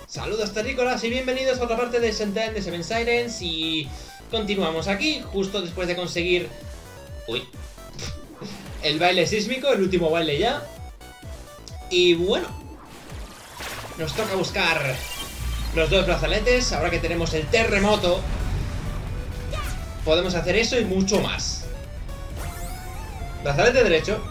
Saludos terrícolas y bienvenidos a otra parte de Sentai de Seven Sirens. Y continuamos aquí, justo después de conseguir... Uy. El baile sísmico, el último baile ya. Y bueno, nos toca buscar los dos brazaletes. Ahora que tenemos el terremoto, podemos hacer eso y mucho más. Brazalete derecho.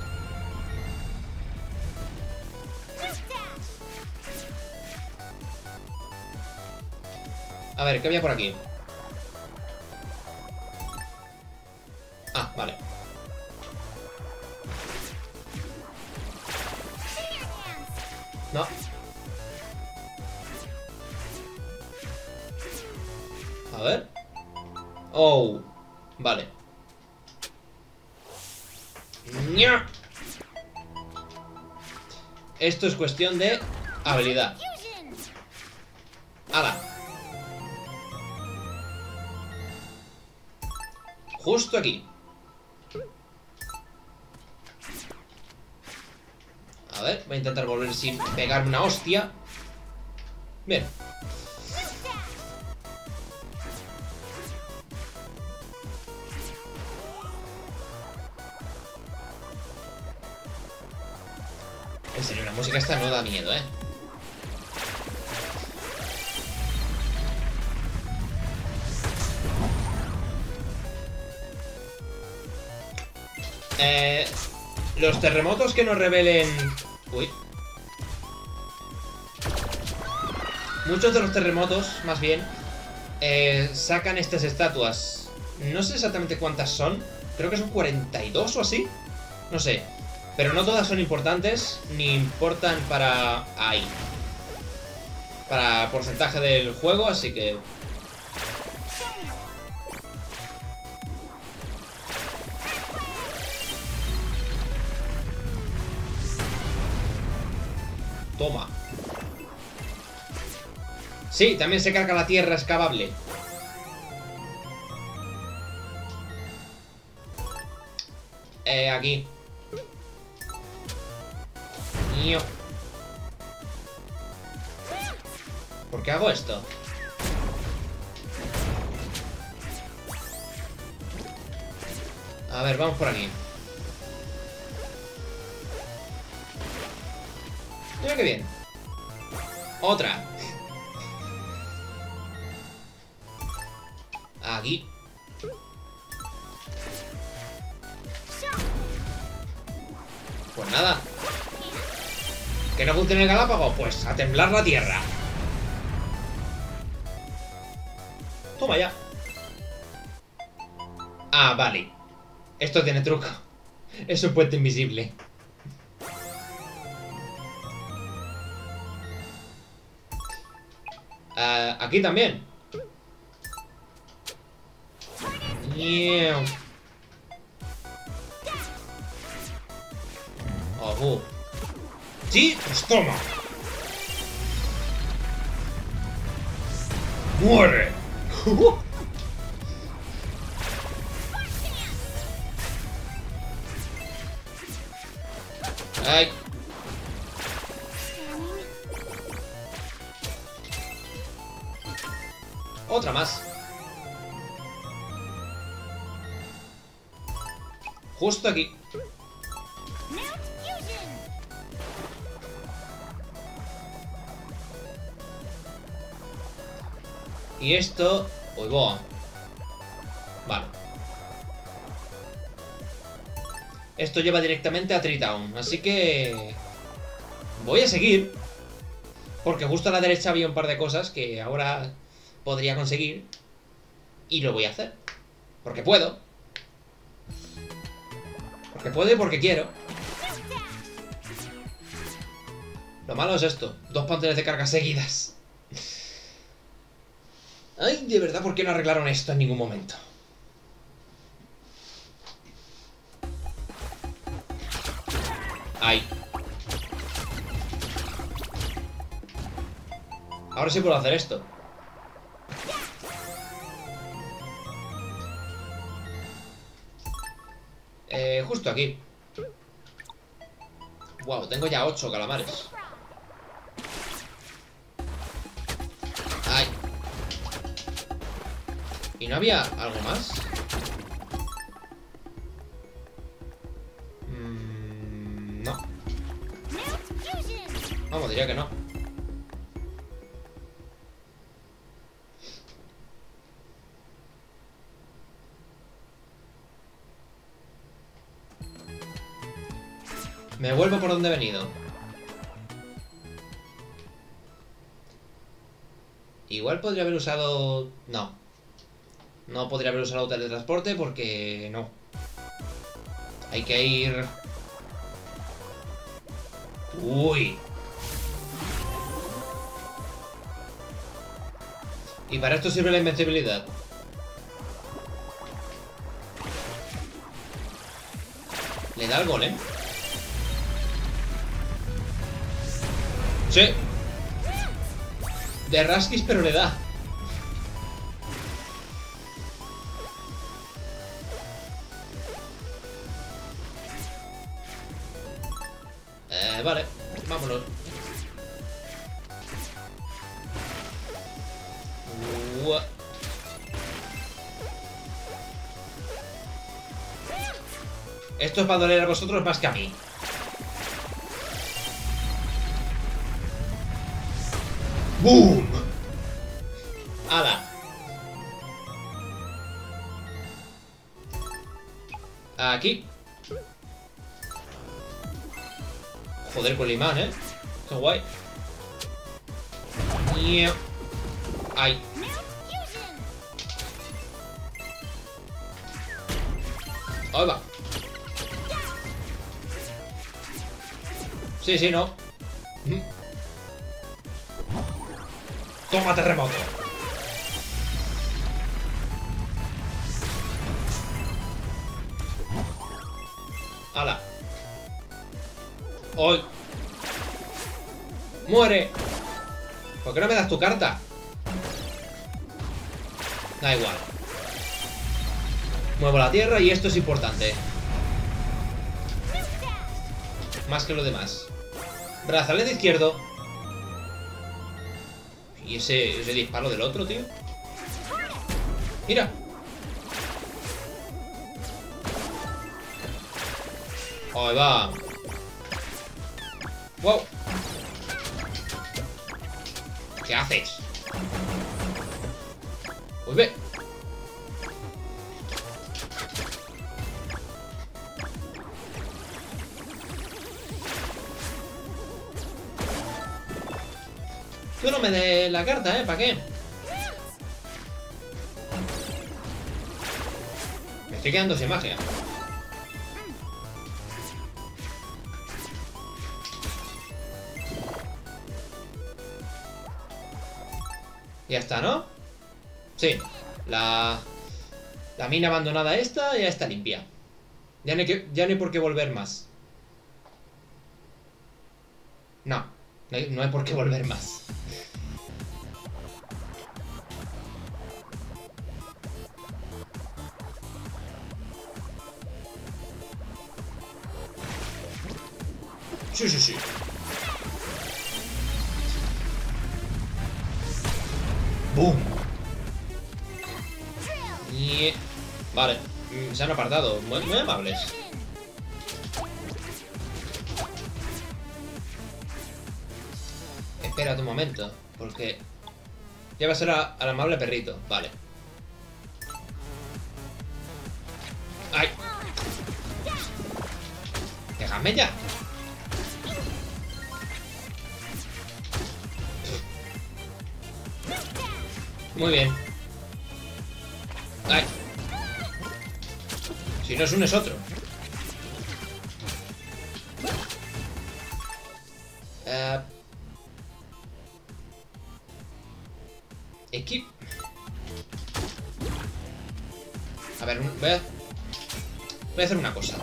A ver, ¿qué había por aquí? Ah, vale. No. A ver. Oh, vale. ¡Nya! Esto es cuestión de habilidad. ¡Hala! Justo aquí. A ver, voy a intentar volver sin pegarme una hostia. Bien. En serio, la música esta no da miedo, ¿eh? Los terremotos que nos revelen... Uy. Muchos de los terremotos, más bien, sacan estas estatuas. No sé exactamente cuántas son. Creo que son 42 o así. No sé. Pero no todas son importantes, ni importan para... ahí. Para porcentaje del juego, así que... Toma. Sí, también se carga la tierra excavable. Aquí. ¿Por qué hago esto? A ver, vamos por aquí. Mira qué bien. Otra. Aquí. Pues nada. ¿Que no funciona el Galápago? Pues a temblar la tierra. Toma ya. Ah, vale. Esto tiene truco. Es un puente invisible. Aquí también. Oh, sí, pues toma. Muere. Ay. Otra más. Justo aquí. Y esto... Uy, boa. Vale. Esto lleva directamente a Tree Town, así que... voy a seguir. Porque justo a la derecha había un par de cosas que ahora podría conseguir. Y lo voy a hacer. Porque puedo. Porque puedo y porque quiero. Lo malo es esto. 2 pantallas de carga seguidas. Ay, de verdad, ¿por qué no arreglaron esto en ningún momento? Ay. Ahora sí puedo hacer esto. Justo aquí. Wow, tengo ya 8 calamares. ¿Y no había algo más? No. Vamos, diría que no. Me vuelvo por donde he venido. Igual podría haber usado... No. No podría haber usado teletransporte porque no. Hay que ir... Uy. Y para esto sirve la invencibilidad. Le da el golem. Sí. De rasquis, pero le da. Vale, vámonos. Esto os va a doler a vosotros más que a mí. ¡Boom! ¡Hala! Aquí. Joder, con el imán, ¿eh? Qué guay. ¡Ay! ¡Ahí va! Sí, sí, no. ¡Toma, terremoto! ¡Hala! ¡Hoy! ¡Muere! ¿Por qué no me das tu carta? Da igual. Muevo la tierra y esto es importante. Más que lo demás. Brazalete izquierdo. ¿Y ese disparo del otro, tío? ¡Mira! ¡Ahí va! ¡Wow! ¿Qué haces? ¡Uy, ve! Tú no me des la carta, ¿eh? ¿Para qué? Me estoy quedando sin magia. Ya está, ¿no? Sí. La mina abandonada esta ya está limpia. Ya no hay por qué volver más. No. No hay por qué volver más. Sí, sí, sí. ¡Boom! Y... Vale. Se han apartado. Muy amables. Espérate un momento. Porque... Ya va a ser al amable perrito. Vale. ¡Ay! ¡Déjame ya! Muy bien. ¡Ay! Si no es uno es otro. Equip. A ver, voy a hacer una cosa.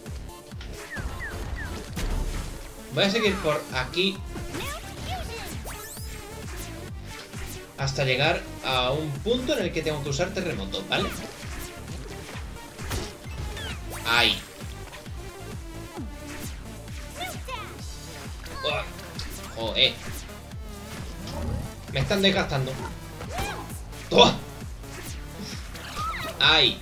Voy a seguir por aquí hasta llegar a un punto en el que tengo que usar terremoto, ¿vale? ¡Ay! ¡Joder! Me están desgastando. ¡Toma! ¡Ay!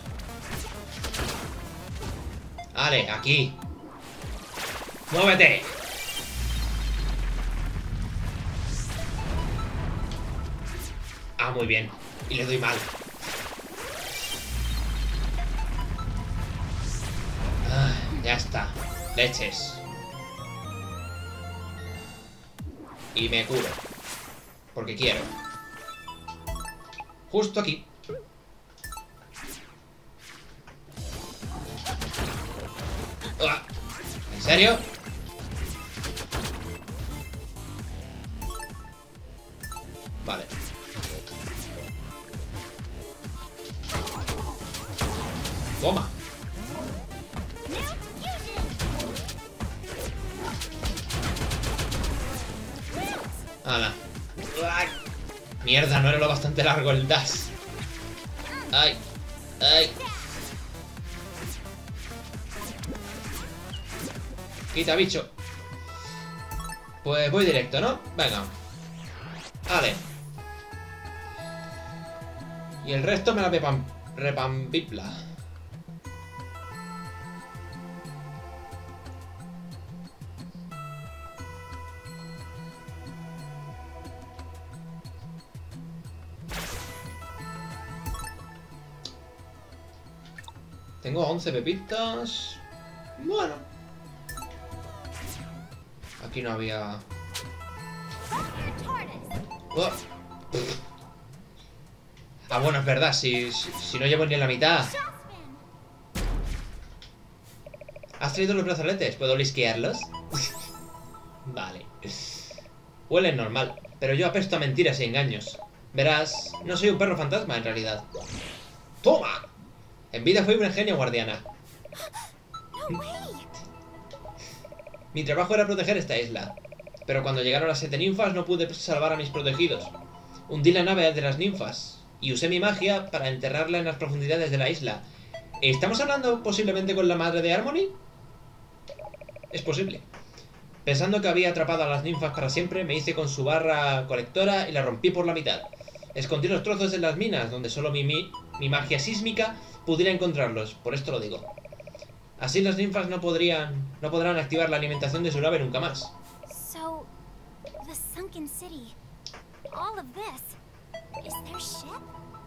Vale, aquí. ¡Muévete! Ah, muy bien. Y le doy mal. Ah, ya está. Leches. Y me curo. Porque quiero. Justo aquí. ¡Uah! ¿En serio? Vale. Toma. Hala. ¡Ay! Mierda, no era lo bastante largo el dash. ¡Ay! ¡Ay! Quita, bicho. Pues voy directo, ¿no? Venga. Vale. Y el resto me la repampipla. Tengo 11 pepitas. Bueno. Aquí no había... Oh. Ah, bueno, es verdad. Si no llevo ni en la mitad. ¿Has traído los brazaletes? ¿Puedo lisquearlos? Vale. Huelen normal, pero yo apesto a mentiras y engaños. Verás, no soy un perro fantasma en realidad. ¡Toma! En vida fui una genia guardiana. Mi trabajo era proteger esta isla. Pero cuando llegaron las 7 ninfas no pude salvar a mis protegidos. Hundí la nave de las ninfas y usé mi magia para enterrarla en las profundidades de la isla. ¿Estamos hablando posiblemente con la madre de Harmony? Es posible. Pensando que había atrapado a las ninfas para siempre, me hice con su barra colectora y la rompí por la mitad. Escondí los trozos en las minas, donde solo mi magia sísmica pudiera encontrarlos, por esto lo digo. Así las ninfas no podrán activar la alimentación de su nave nunca más. So, the sunken city, all of this, is their ship?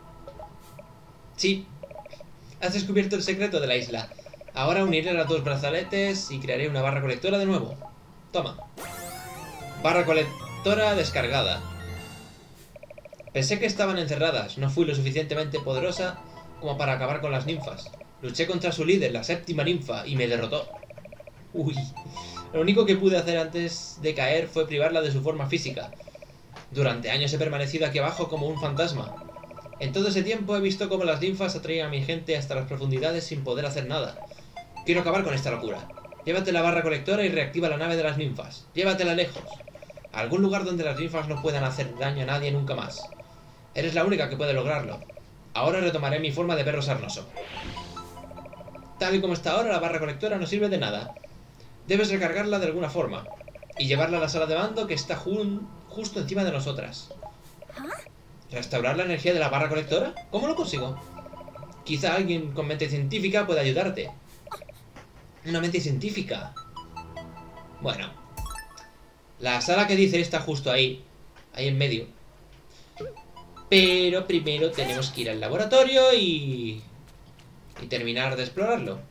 Sí. Has descubierto el secreto de la isla. Ahora uniré las dos brazaletes y crearé una barra colectora de nuevo. Toma. Barra colectora descargada. Pensé que estaban encerradas. No fui lo suficientemente poderosa como para acabar con las ninfas. Luché contra su líder, la séptima ninfa, y me derrotó. Uy. Lo único que pude hacer antes de caer fue privarla de su forma física. Durante años he permanecido aquí abajo como un fantasma. En todo ese tiempo he visto cómo las ninfas atraían a mi gente hasta las profundidades sin poder hacer nada. Quiero acabar con esta locura. Llévate la barra colectora y reactiva la nave de las ninfas. Llévatela lejos. A algún lugar donde las ninfas no puedan hacer daño a nadie nunca más. Eres la única que puede lograrlo. Ahora retomaré mi forma de perro sarnoso. Tal y como está ahora, la barra colectora no sirve de nada. Debes recargarla de alguna forma. Y llevarla a la sala de mando que está justo encima de nosotras. ¿Restaurar la energía de la barra colectora? ¿Cómo lo consigo? Quizá alguien con mente científica pueda ayudarte. Una mente científica. Bueno. La sala que dice está justo ahí. Ahí en medio. Pero primero tenemos que ir al laboratorio y terminar de explorarlo.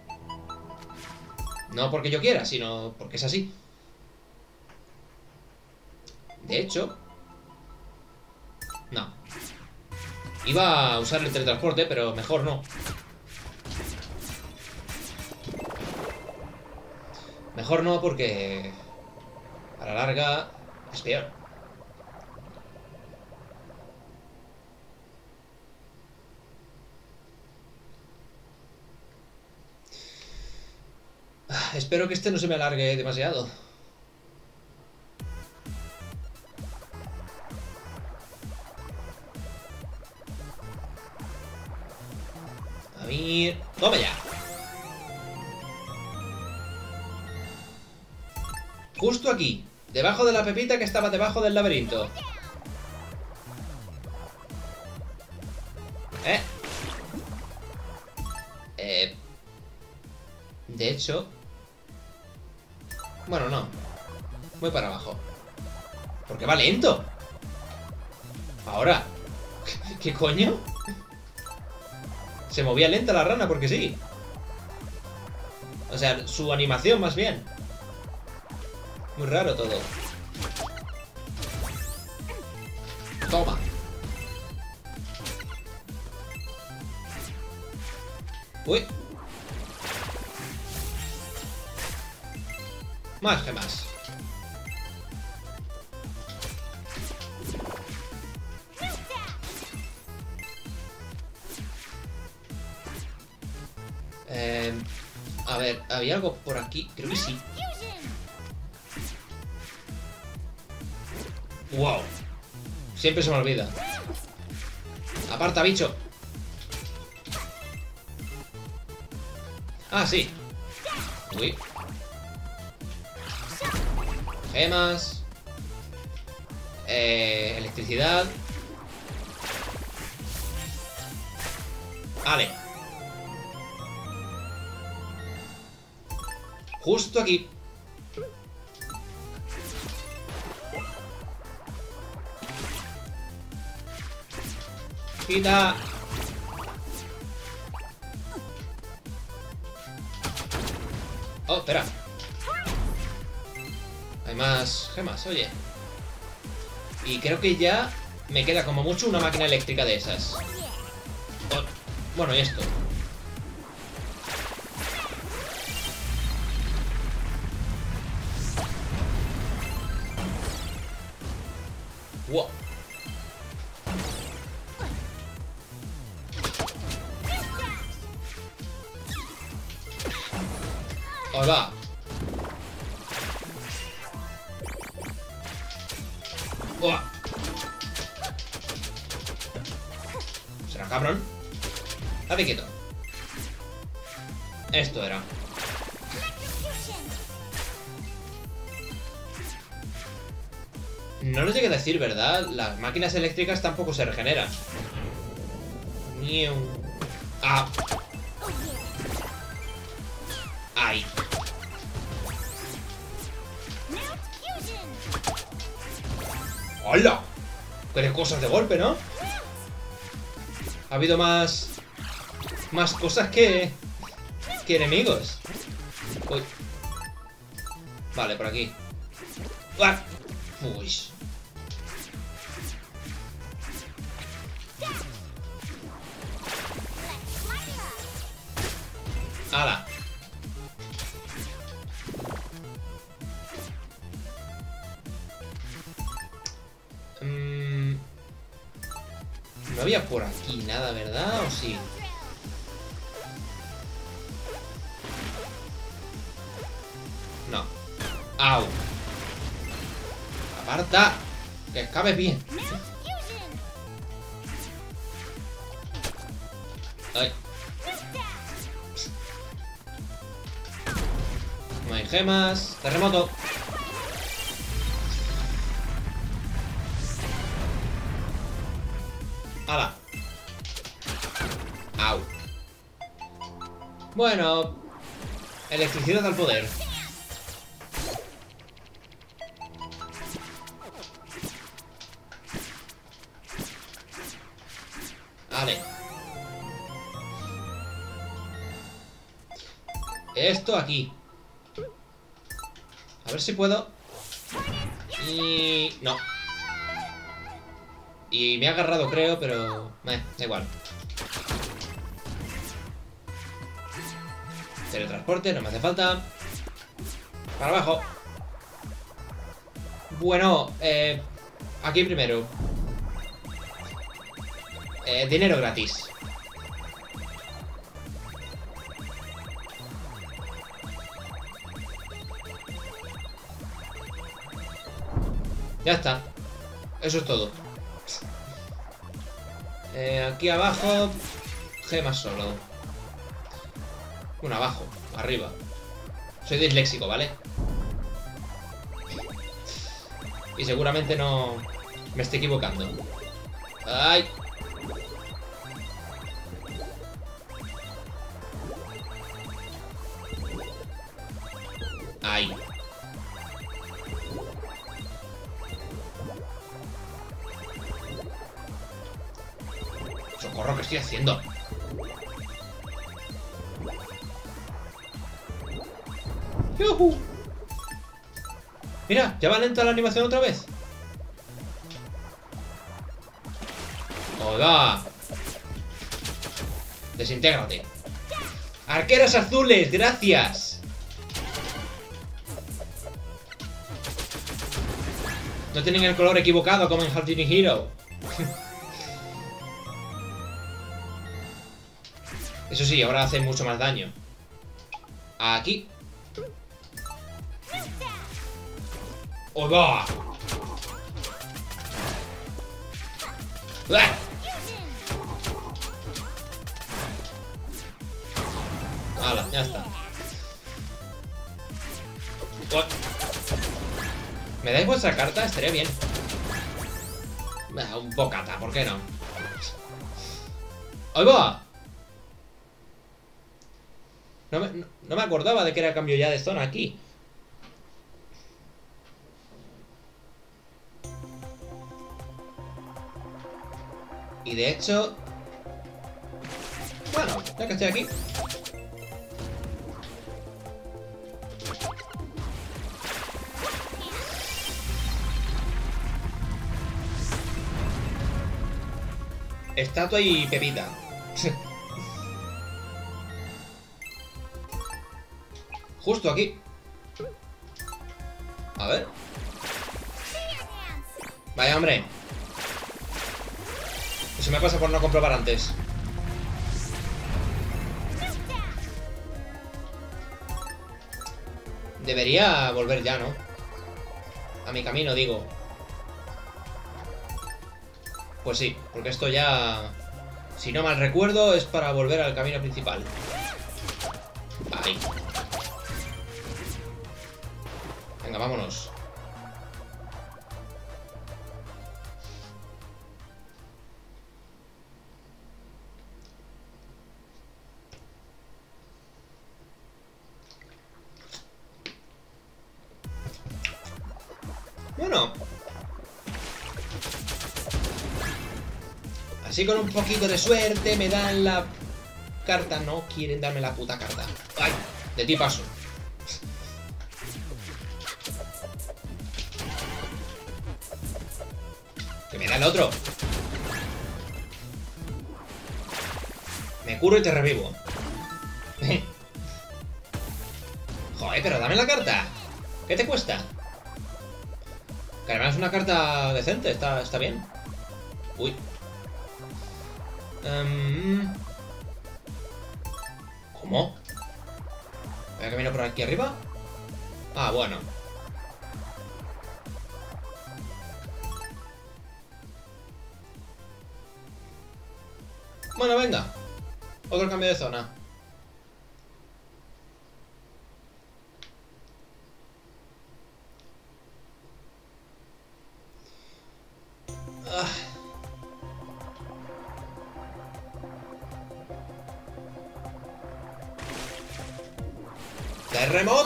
No porque yo quiera, sino porque es así. De hecho... No. Iba a usar el teletransporte, pero mejor no. Mejor no porque... a la larga es peor. Espero que este no se me alargue demasiado. A ver... ¡Toma ya! Justo aquí, debajo de la pepita que estaba debajo del laberinto. De hecho... Bueno, no. Voy para abajo. Porque va lento. Ahora. ¿Qué coño? Se movía lenta la rana porque sí. O sea, su animación más bien. Muy raro todo. Toma. Uy. Más gemas. A ver, ¿había algo por aquí? Creo que sí. ¡Wow! Siempre se me olvida. ¡Aparta, bicho! Ah, sí. Uy. Gemas. Electricidad. Vale. Justo aquí. Quita. Oh, espera. Hay más gemas, oye. Y creo que ya me queda como mucho una máquina eléctrica de esas. Oh, bueno, y esto. Wow. Hola. ¡Oh! ¿Será cabrón? Dame quieto. Esto era. No lo llegué a decir, ¿verdad? Las máquinas eléctricas tampoco se regeneran. Niu. Ah. Ay. ¡Hola! Pero cosas de golpe, ¿no? Ha habido más cosas que enemigos. Uy. Vale, por aquí. ¡Ah! Uy. ¡Hala! No había por aquí nada, ¿verdad? ¿O sí? No. ¡Au! ¡Aparta! ¡Que escapes bien! ¡Ay! No hay gemas. ¡Terremoto! ¡Hala! ¡Au! Bueno. Electricidad al poder. Vale. Esto aquí. A ver si puedo. Y... no. Y me ha agarrado, creo, pero... da igual. Teletransporte, no me hace falta. Para abajo. Bueno, aquí primero. Dinero gratis. Ya está. Eso es todo. Aquí abajo. Gemas solo. Bueno, abajo. Arriba. Soy disléxico, ¿vale? Y seguramente no... me estoy equivocando. ¡Ay! Ahí. Socorro, ¿qué estoy haciendo? ¡Yuhu! Mira, ya va lenta la animación otra vez. ¡Hola! Desintégrate. ¡Arqueros azules! ¡Gracias! No tienen el color equivocado como en Half Genie Hero. Eso sí, ahora hacen mucho más daño. Aquí. ¡Hola! ¡Ah! ¡Hala! Ya está. Oh. ¿Me dais vuestra carta? Estaría bien. Un bocata, ¿por qué no? ¡Ahí va! No me acordaba de que era cambio ya de zona aquí. Y de hecho... Bueno, ya que estoy aquí... Estatua y Pepita. Justo aquí. A ver. Vaya, hombre. Eso me pasa por no comprobar antes. Debería volver ya, ¿no? A mi camino, digo. Pues sí, porque esto ya... Si no mal recuerdo, es para volver al camino principal. Ahí. Venga, vámonos. Bueno. Así con un poquito de suerte me dan la carta. No quieren darme la puta carta. ¡Ay! De ti paso. Que me da el otro. Me curo y te revivo. Joder, pero dame la carta. ¿Qué te cuesta? Que además es una carta decente, está bien. Uy. ¿Cómo? ¿Voy a caminar por aquí arriba? Ah, bueno. Bueno, venga. Otro cambio de zona. ¡Terremoto!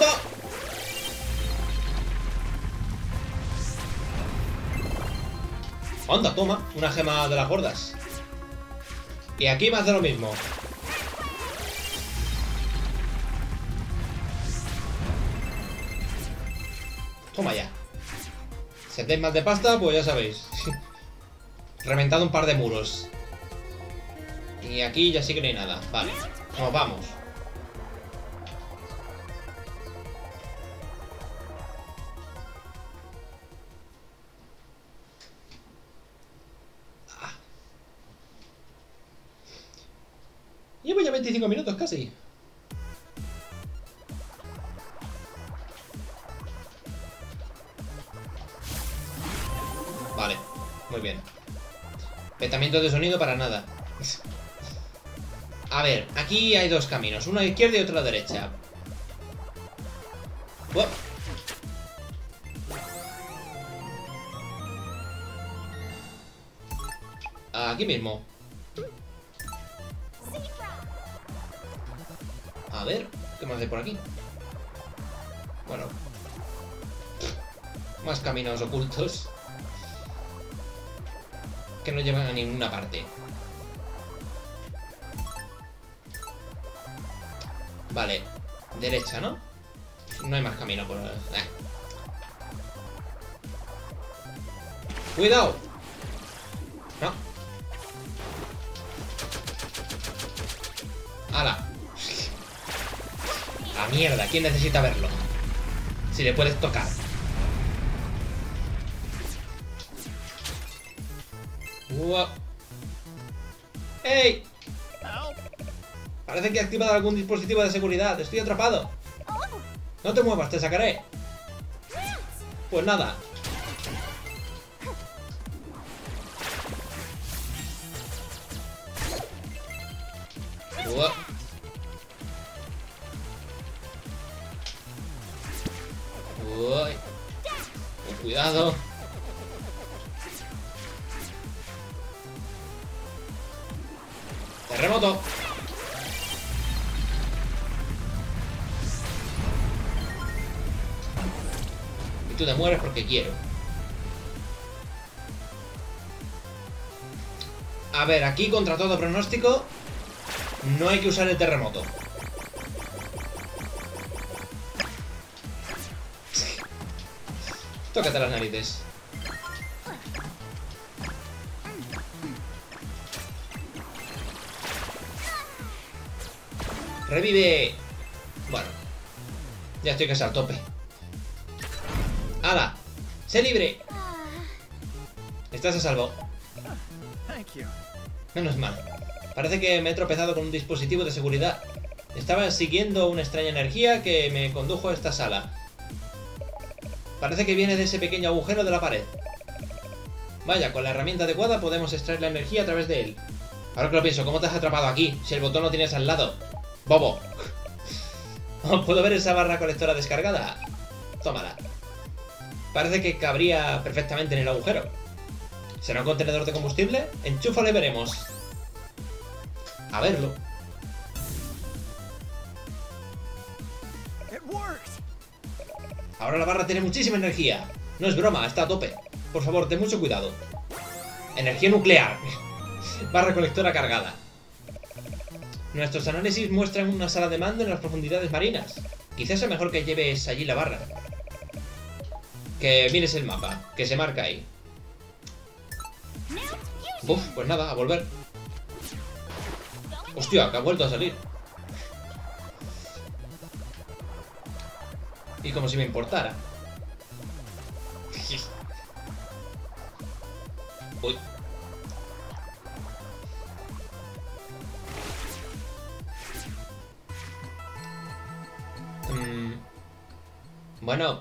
Anda, toma, una gema de las gordas. Y aquí más de lo mismo. Toma ya. Si hacéis más de pasta, pues ya sabéis. Reventado un par de muros. Y aquí ya sí que no hay nada. Vale, nos vamos. Llevo ya 25 minutos casi. Vale, muy bien. Petamiento de sonido para nada. A ver, aquí hay dos caminos. Uno a la izquierda y otro a la derecha. ¡Wow! Aquí mismo. A ver, ¿qué más hay por aquí? Bueno. Más caminos ocultos. Que no llevan a ninguna parte. Vale. Derecha, ¿no? No hay más camino por... ¡Cuidado! No. ¡Hala! ¡La mierda! ¿Quién necesita verlo? Si le puedes tocar. ¡Wow! ¡Ey! Parece que he activado algún dispositivo de seguridad. Estoy atrapado. No te muevas, te sacaré. Pues nada. Wow. Uy. Con cuidado. Terremoto. Y tú te mueres porque quiero. A ver, aquí contra todo pronóstico no hay que usar el terremoto. Tócate las narices. ¡Revive! Bueno. Ya estoy casi al tope. ¡Hala! ¡Sé libre! Estás a salvo. Menos mal. Parece que me he tropezado con un dispositivo de seguridad. Estaba siguiendo una extraña energía que me condujo a esta sala. Parece que viene de ese pequeño agujero de la pared. Vaya, con la herramienta adecuada podemos extraer la energía a través de él. Ahora que lo pienso, ¿cómo te has atrapado aquí? Si el botón lo tienes al lado. ¡Bobo! ¿Puedo ver esa barra colectora descargada? Tómala. Parece que cabría perfectamente en el agujero. ¿Será un contenedor de combustible? Enchúfalo y veremos. A verlo. Ahora la barra tiene muchísima energía. No es broma, está a tope. Por favor, ten mucho cuidado. Energía nuclear. Barra colectora cargada. Nuestros análisis muestran una sala de mando en las profundidades marinas. Quizás es mejor que lleves allí la barra. Que mires el mapa, que se marca ahí. Uf, pues nada, a volver. Hostia, que ha vuelto a salir. Y como si me importara. Uy. Bueno.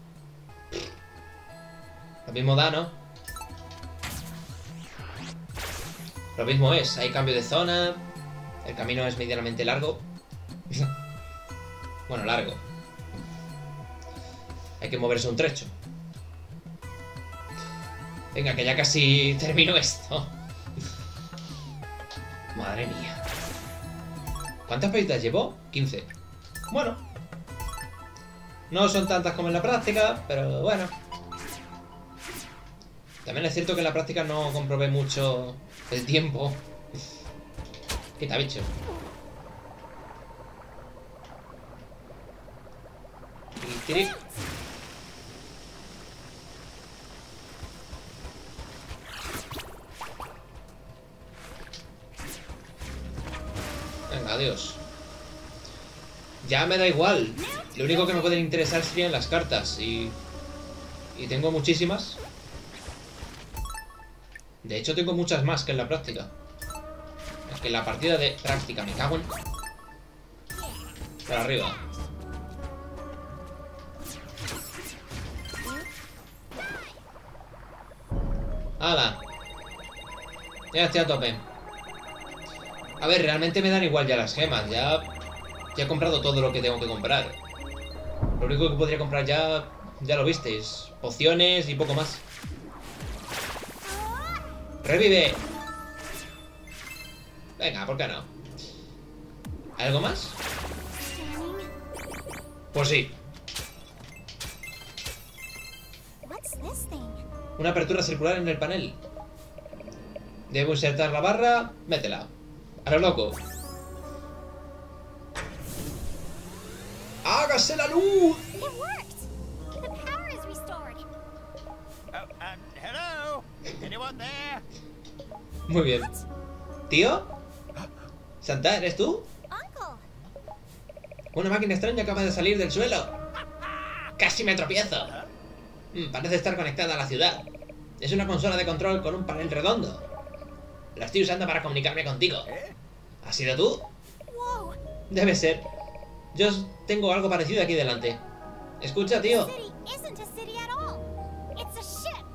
Lo mismo da, ¿no? Lo mismo es, hay cambio de zona. El camino es medianamente largo. Bueno, largo. Hay que moverse un trecho. Venga, que ya casi termino esto. Madre mía. ¿Cuántas pedidas llevo? 15. Bueno. No son tantas como en la práctica, pero bueno. También es cierto que en la práctica no comprobé mucho el tiempo. Quita, bicho. Tiri. Venga, adiós. Ya me da igual. Lo único que me pueden interesar serían las cartas. Y tengo muchísimas. De hecho tengo muchas más que en la práctica. Es que en la partida de práctica me cago en... Para arriba. ¡Hala! Ya estoy a tope. A ver, realmente me dan igual ya las gemas. Ya he comprado todo lo que tengo que comprar. Lo único que podría comprar ya lo visteis. Pociones y poco más. ¡Revive! Venga, ¿por qué no? ¿Algo más? Pues sí. Una apertura circular en el panel. Debo insertar la barra. Métela. A lo loco. ¡Hágase la luz! It worked! The power is restored. Hello? Anyone there? Muy bien. ¿Tío? ¿Santa, eres tú? Uncle! Una máquina extraña acaba de salir del suelo. ¡Casi me tropiezo! Parece estar conectada a la ciudad. Es una consola de control con un panel redondo. La estoy usando para comunicarme contigo. ¿Has sido tú? Whoa! Debe ser. Yo tengo algo parecido aquí delante. Escucha, tío. The city isn't a city at all. It's a ship.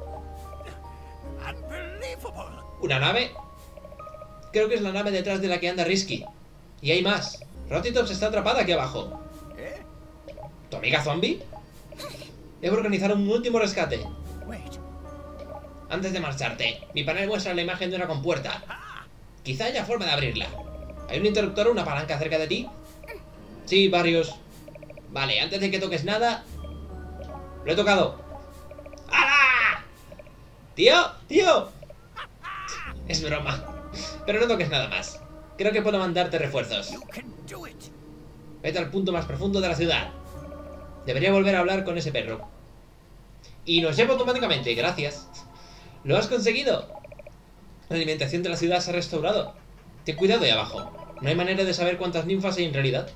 Unbelievable. ¿Una nave? Creo que es la nave detrás de la que anda Risky. Y hay más. Rotitops está atrapada aquí abajo. ¿Tu amiga zombie? Debo organizar un último rescate. Wait. Antes de marcharte, mi panel muestra la imagen de una compuerta. Quizá haya forma de abrirla. ¿Hay un interruptor o una palanca cerca de ti? Sí, varios. Vale, antes de que toques nada... Lo he tocado. ¡Hala! ¡Tío! ¡Tío! Es broma. Pero no toques nada más. Creo que puedo mandarte refuerzos. You can do it. Vete al punto más profundo de la ciudad. Debería volver a hablar con ese perro. Y nos lleva automáticamente, gracias. ¡Lo has conseguido! La alimentación de la ciudad se ha restaurado. Ten cuidado ahí abajo. No hay manera de saber cuántas ninfas hay en realidad.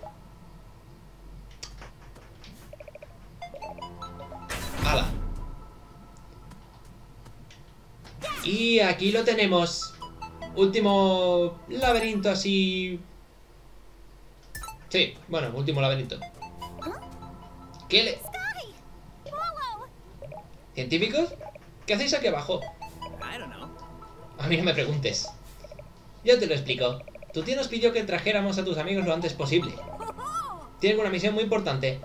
¡Hala! Y aquí lo tenemos. Último laberinto así... Sí, bueno, último laberinto. ¿Qué le...? Scotty! Follow! ¿Científicos? ¿Qué hacéis aquí abajo? I don't know. A mí no me preguntes. Yo te lo explico. Tu tío nos pidió que trajéramos a tus amigos lo antes posible. Tienen una misión muy importante.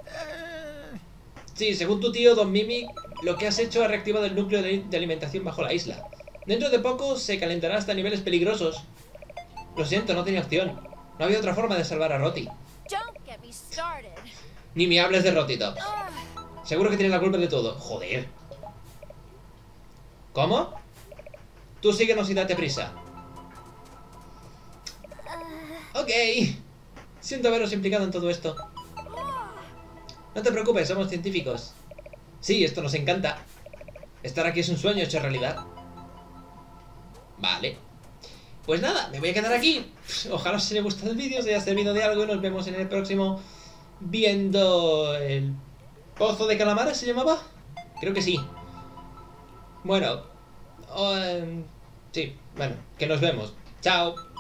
Sí, según tu tío, Don Mimi, lo que has hecho ha reactivado el núcleo de alimentación bajo la isla. Dentro de poco se calentará hasta niveles peligrosos. Lo siento, no tenía opción. No había otra forma de salvar a Roti. Don't get me started. Ni me hables de Rotitops. Ugh. Seguro que tienes la culpa de todo. Joder. ¿Cómo? Tú síguenos y date prisa. Ok. Siento haberos implicado en todo esto. No te preocupes, somos científicos. Sí, esto nos encanta. Estar aquí es un sueño hecho realidad. Vale. Pues nada, me voy a quedar aquí. Ojalá os haya gustado el vídeo, os haya servido de algo y nos vemos en el próximo viendo el pozo de calamares, ¿se llamaba? Creo que sí. Bueno. Sí, bueno, que nos vemos. Chao.